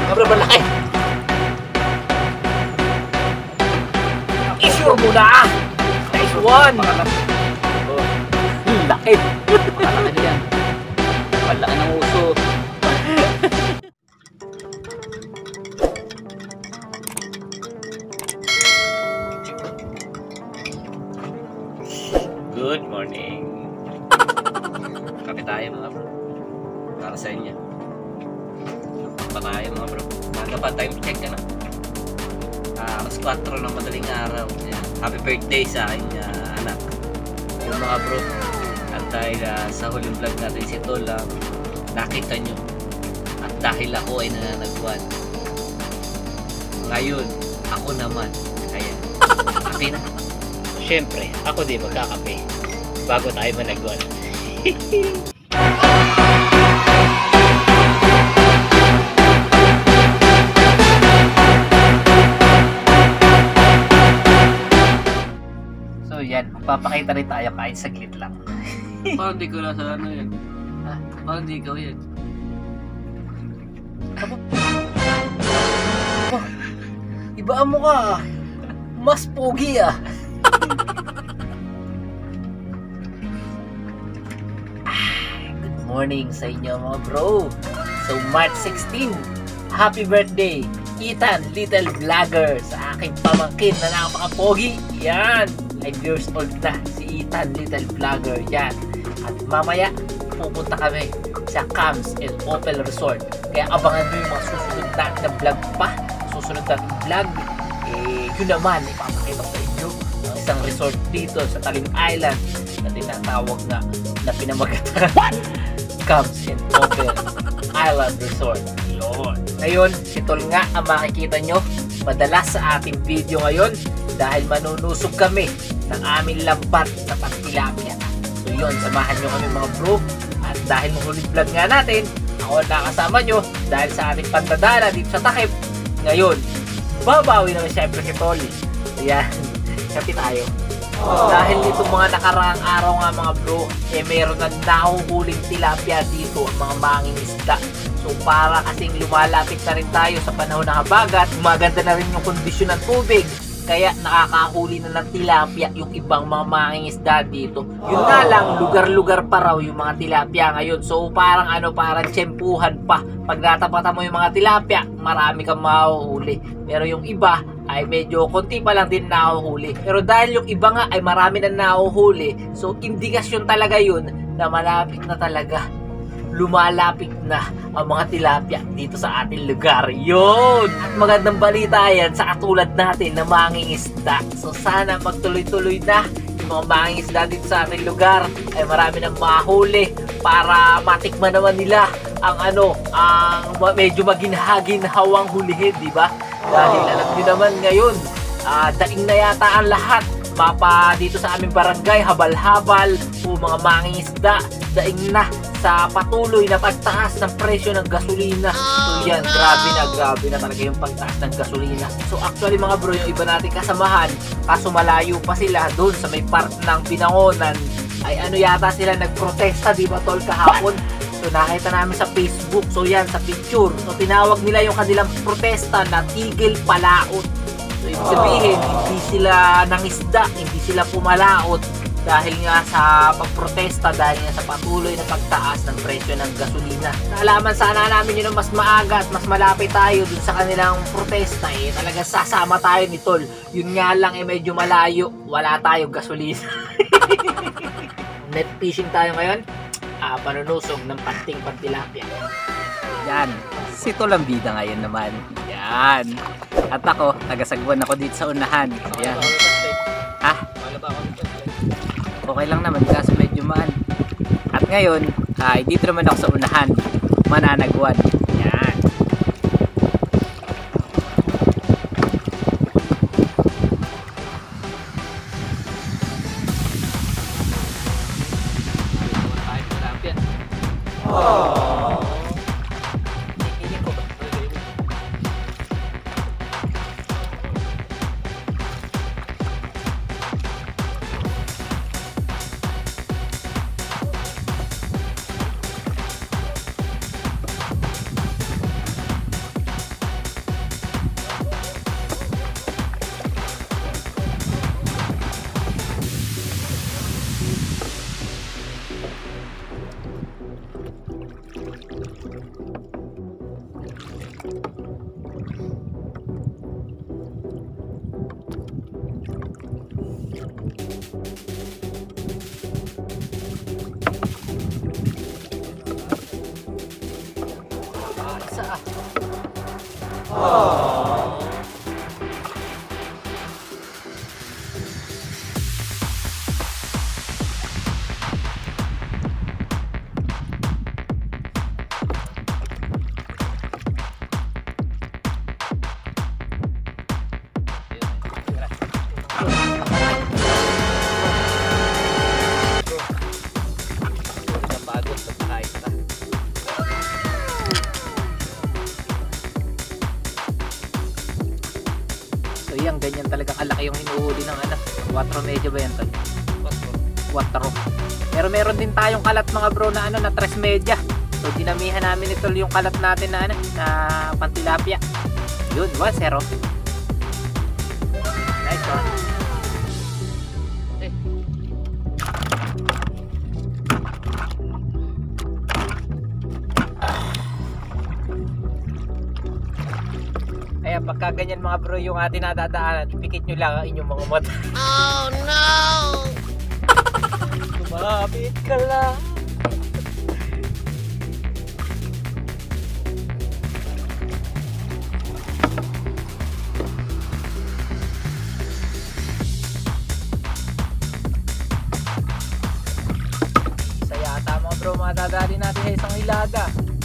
Abra malaki. Issue mo na. Nice one. Laki. Malaki na yan. Malaki ng uso. Good morning. Kape tayo mga bro. Para sa inyo. Pa tayo mga bro. Maga pa, time check ka na. Alas 4 ng madaling araw. Yan. Happy birthday sa akin anak. Yung mga bro. At dahil sa huling vlog natin si Tol, nakita nyo. At dahil ako ay nananagwan. Ngayon, ako naman. Ayan. Kape na. Siyempre, ako din magkakape bago tayo managwan. So yan, magpapakita rin tayo kahit saglit lang. Parang di ko nasa ano yan. Ha? Parang di ikaw yan. Ibaan mo ka. Mas pogi ah. Good morning sa inyo mga bro. So March 16, happy birthday Ethan Little Vlogger sa aking pamangkin na napaka-pogi. Yan, 5 years old na si Ethan Little Vlogger. Yan. At mamaya pupunta kami sa Camps and Opel Resort. Kaya abangan mo yung mga susunod natin na vlog pa. Susunod natin vlog, yun naman, ipapakita ko sa inyo ang isang resort dito sa Taling Island na tinatawag na pinamagatan Camps and Opel Island Resort. Yun. Ngayon, si Tol nga ang makikita nyo madalas sa ating video ngayon dahil manunusog kami ng aming lambat na pagtilapia. So yun, samahan nyo kami mga bro. At dahil huling vlog nga natin, ako nakasama nyo dahil sa ating pandadala dito sa Takip. Ngayon, babawi naman siyempre si Tol. Ayan, kapi tayo. Dahil dito mga nakaraang araw nga mga bro, meron na nahuhuling tilapia dito ang mga mangingisda. So para kasing lumalapit na rin tayo sa panahon ng habagat, gumaganda na rin yung kondisyon ng tubig. Kaya nakakahuli na ng tilapia yung ibang mga mangingisda dito. Yun nga lang, lugar-lugar pa raw yung mga tilapia ngayon. So parang parang tsempuhan pa. Pag natapatan mo yung mga tilapia, marami kang mahuhuli. Pero yung iba ay medyo konti pa lang din nahuhuli. Pero dahil yung iba nga ay marami na nahuhuli, so indikasyon talaga yun na malapit na talaga. Lumalapit na ang mga tilapia dito sa ating lugar. Yun! At magandang balita yan sa katulad natin na mangingisda. So sana magtuloy-tuloy na yung mga mangingisda dito sa ating lugar ay marami nang mahuli para matikman naman nila ang ang medyo maginhaginhawang hulihin, di ba? Dahil alam nyo naman ngayon, daing na yata ang lahat. Mapa dito sa aming barangay, habal-habal o mga mangingisda, daing na sa patuloy na pagtaas ng presyo ng gasolina. So yan, grabe na talaga yung pagtaas ng gasolina. So actually mga bro, yung iba natin kasamahan, kaso malayo pa sila doon sa may part ng Binangonan, ay yata sila nagprotesta, di ba tol, kahapon. So nakita namin sa Facebook, so yan, sa picture. So tinawag nila yung kanilang protesta na Tigil Palaot. So ibig sabihin, hindi sila nangisda, hindi sila pumalaot dahil nga sa pagprotesta, dahil nga sa patuloy na pagtaas ng presyo ng gasolina. Naalaman sana namin yun mas maaga at mas malapit tayo dun sa kanilang protesta, talaga sasama tayo ni Tol. Yun nga lang medyo malayo, wala tayong gasolina. Net fishing tayo ngayon, panunusog ng panting pantilapia. Yan, si Tol ang bida ngayon naman. Yan. At ako, nagasagwan ako dito sa unahan. Yan. Ha? Okay lang naman kasi medyo maan. At ngayon, dito naman ako sa unahan, mananagwan. Yan. Isa ah. So yan, ganyan talaga kalaki yung hinuhuli ng 4 medyo ba yan tol? 4. Pero meron din tayong kalat mga bro na na 3 medya. So dinamihan namin ito yung kalat natin na na pantilapia. Yun, 1-0. Nice one. Kaya pagka ganyan mga bro yung ating nadadaanan, ipikit nyo lang ang inyong mga mata. Oh no! Lumapit ka lang. Isa yata mga bro, madadali natin sa isang ilaga.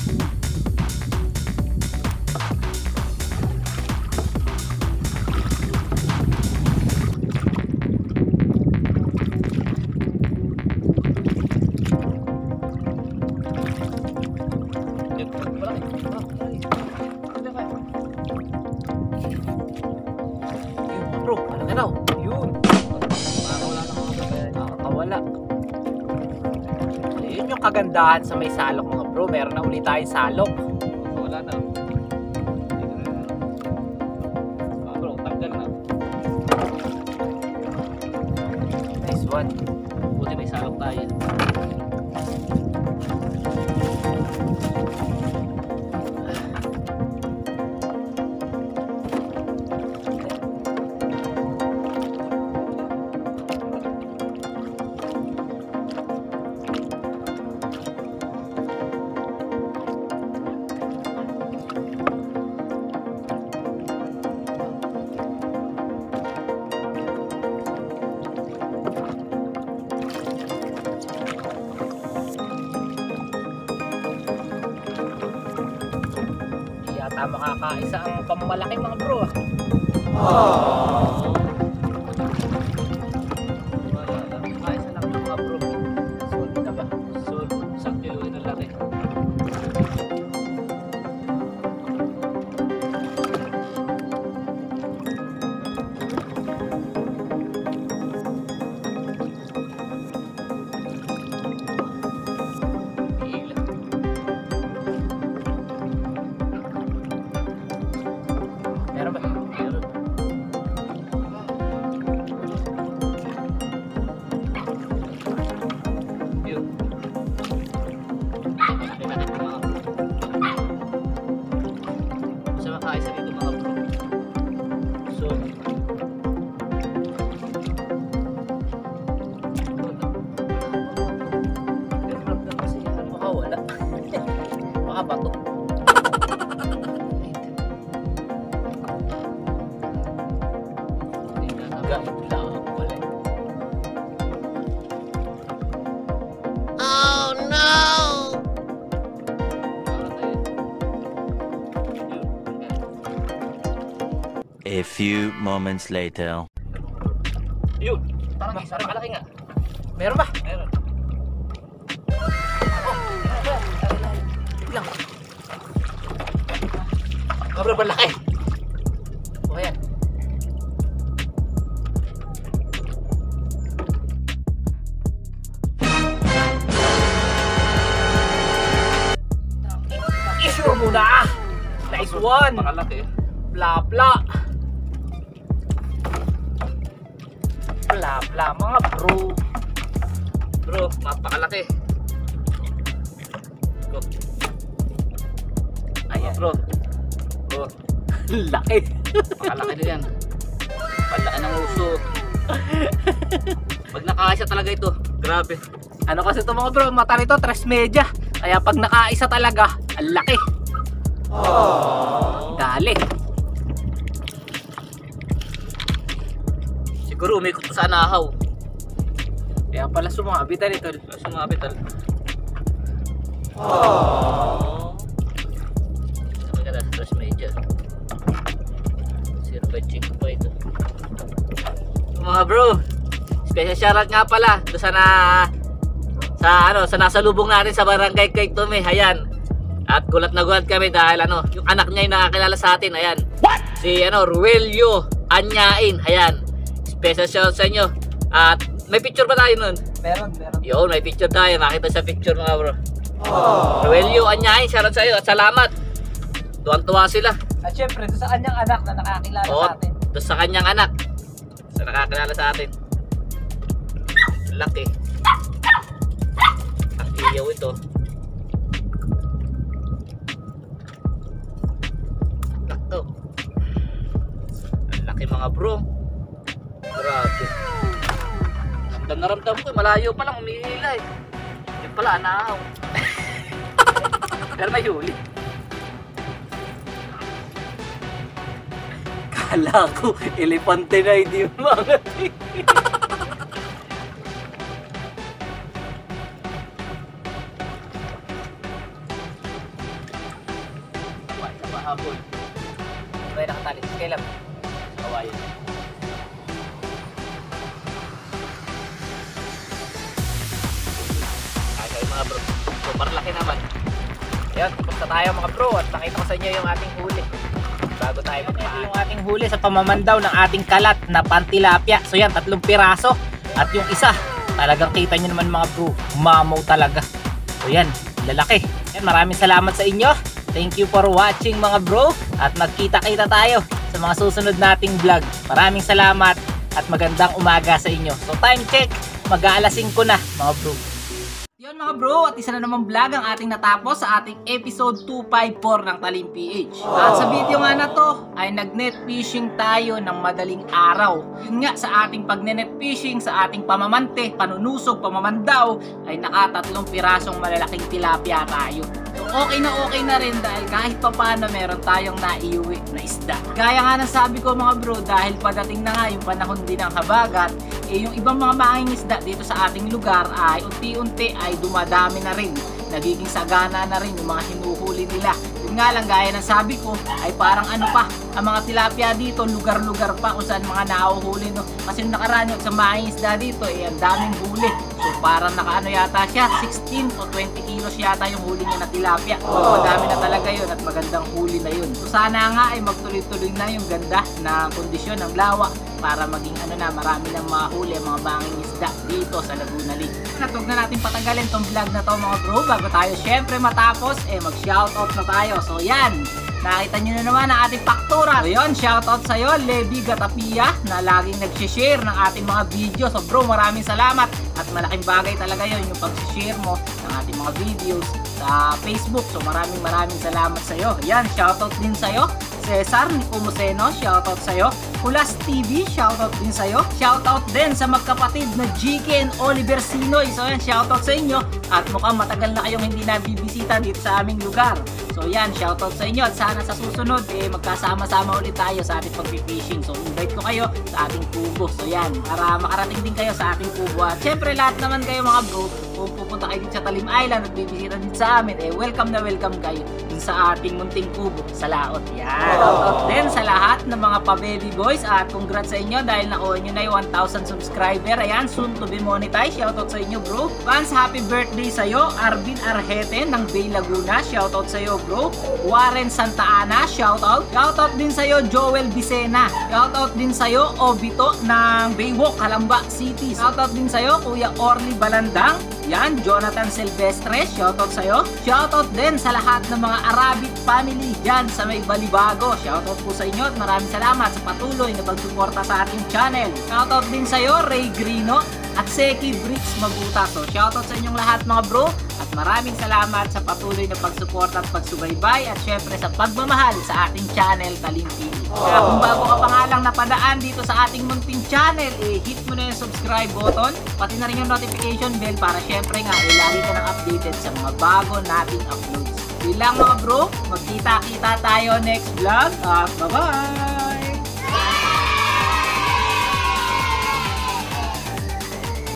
Bro, ano na daw? Yun. Nakakawala. Yun yung kagandahan sa may salok mga bro. Meron na ulit tayong salok. Wala na. Bro, tanggal na. Nice one. Buti may salok tayo. Yata makakaisa ang pammalaki mga bro. Wala na. Kaisa lang mga bro. Solid na ba? So, isang kilo na laki. Meron ba? Meron. Yun. Basta makaisa dito mga bro. So, Ramdam kasi makawala. Makabato. Gait lang wala. Oh no! A few moments later. yun. Parang Parang malaki nga. Meron ba? Meron. Lang. Sobrang malaki. O ayan. Isure muna. Nice one. Makalaki. Bla bla. Bla bla mga bro. Bro, mapakalaki. Go. Ayan. Bro, Laki. Pakalaki din yan. Palaki ng uso. Pag nakaisa talaga ito, grabe. Ano kasi ito mga bro, mata nito 3 media. Kaya pag nakaisa talaga, ang laki. Dali. Siguro umikot pa sa anahaw. Kaya pala sumabit na nito. Sumabit talaga. Sabi ka na, stress medya. Silver chick pa ito. Mga bro, special shoutout nga pala doon sa nasa lubong natin sa barangay kay Tome. Ayan. At gulat na gulat kami dahil yung anak niya yung nakakilala sa atin. Ayan. Si Ruelio Anyain. Ayan. Special shoutout sa inyo. At may picture ba tayo nun? Meron. Yun, may picture tayo. Makita sa picture mga bro. Ruelio Anyain, shoutout sa iyo at salamat. Tuwang-tuwa sila. At syempre, doon sa kanyang anak na nakakilala Oo, sa atin. doon sa kanyang anak. Sa nakakilala sa atin. Laki. Ang iyaw ito. Laki. Ang laki mga bro. Grabe. Ramdam na ramdam ko. Malayo pa lang. Umihila eh. Yun pala, anahaw. Pero may huli. Kala ko, elepante na hindi umangat. Mahabol. May nakatali. Kailan? Kawayan. Ay, mga bro. Super laki naman. Ayan, tapos na tayo mga bro at nakita ko sa inyo yung ating huli. Bago tayo magpaan. Yung ating huli sa pamamandaw ng ating kalat na pantilapia. So yan, 3 piraso. At yung isa, talagang kita nyo naman mga bro, mamaw talaga. So yan, lalaki. Yan, maraming salamat sa inyo. Thank you for watching mga bro. At magkita-kita tayo sa mga susunod nating vlog. Maraming salamat at magandang umaga sa inyo. So time check, mag-aalas 5 na mga bro. Yun mga bro, at isa na namang vlog ang ating natapos sa ating episode 254 ng Talim PH. At sa video nga na to ay nag-net fishing tayo ng madaling araw. Yun nga, sa ating pag-net fishing, sa ating pamamante, panunusog, pamamandaw, ay naka 3 pirasong malalaking tilapia tayo. So okay na rin dahil kahit pa paano meron tayong naiuwi na isda. Gaya nga ng sabi ko mga bro, dahil padating na nga yung panahon din ng habagat, yung ibang mga mangingisda dito sa ating lugar ay unti-unti ay dumadami na rin. Nagiging sagana na rin yung mga hinuhuli nila. Yun nga lang, gaya ng sabi ko, ay parang ang mga tilapia dito, lugar-lugar pa kung saan mga nahuhuli. No? Kasi yung nakaraan yung sa mangingisda dito, ang daming huli. So parang nakaano yata siya, 16 o 20 kilos yata yung huli niya na tilapia. So madami na talaga yun at magandang huli na yun. So sana nga ay magtuloy-tuloy na yung ganda na kondisyon ng lawa para maging marami ng mahuli ang mga banging isda dito sa Laguna Lake. Huwag na natin patagalin tong vlog na to mga bro. Bago tayo syempre matapos, mag-shoutout na tayo. So yan, nakita nyo na naman ang ating faktura. So yun, shoutout sa'yo, Levi Gatapia, na laging nag-share ng ating mga video. So bro, maraming salamat at malaking bagay talaga yun yung pag-share mo ng ating mga videos sa Facebook. So maraming salamat sa'yo. Yan, shoutout din sa'yo. Cesar Nicomuseno, shoutout sa'yo. Kulas TV, shoutout din sa'yo. Shoutout din sa magkapatid na GK and Oliver Sinoy. So yan, shoutout sa inyo. At mukhang matagal na kayong hindi nabibisita dito sa aming lugar. So yan, shoutout sa inyo. At sana sa susunod, magkasama-sama ulit tayo sa ating pag-fishing. So invite ko kayo sa ating kubo. So yan, para makarating din kayo sa ating kubo. At syempre lahat naman kayo mga bro, kung pupunta kayo dito sa Talim Island at bibisita dito sa amin, welcome na welcome kayo dun sa ating munting kubo sa Laot. Yan. Shoutout din sa lahat ng mga pa-baby boys at congrats sa inyo dahil nakuha nyo na yung 1,000 subscriber. Ayan, soon to be monetized. Shoutout sa inyo bro. Fans, happy birthday sa'yo. Arvin Arjete ng Bay Laguna. Shoutout sa'yo bro. Warren Santa Ana. Shoutout. Shoutout din sa'yo Joel Vicena. Shoutout din sa'yo Obito ng Baywalk, Calamba City. Shoutout din sa'yo Kuya Orly Balandang. Yan, Jonathan Silvestre, shoutout sa'yo. Shoutout din sa lahat ng mga Arabic family dyan sa may Balibago. Shoutout po sa inyo at maraming salamat sa patuloy na pagsuporta sa ating channel. Shoutout din sa'yo, Ray Grino. at Seki Bricks Maguta. So shoutout sa inyong lahat mga bro at maraming salamat sa patuloy na pagsuporta at pagsubaybay at syempre sa pagmamahal sa ating channel Talim TV. Kaya kung bago ka pa nga lang napadaan dito sa ating munting channel, hit mo na yung subscribe button, pati na rin yung notification bell para syempre nga lagi ka nang updated sa mga bago nating uploads. Yun lang mga bro, magkita-kita tayo next vlog at bye-bye!